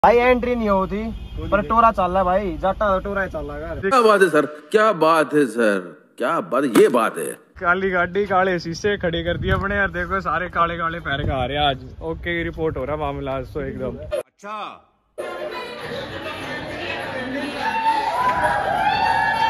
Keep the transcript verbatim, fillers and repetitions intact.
भाई एंट्री नहीं होती पर टोरा चल रहा भाई, जाटा टोरा चल रहा। क्या बात है सर, क्या बात है सर, क्या बात, ये बात है। काली गाड़ी काले शीशे खड़ी कर दिया अपने यार, देखो सारे काले काले पैर का आ रहे हैं आज। ओके की रिपोर्ट हो रहा मामला आज तो एकदम अच्छा।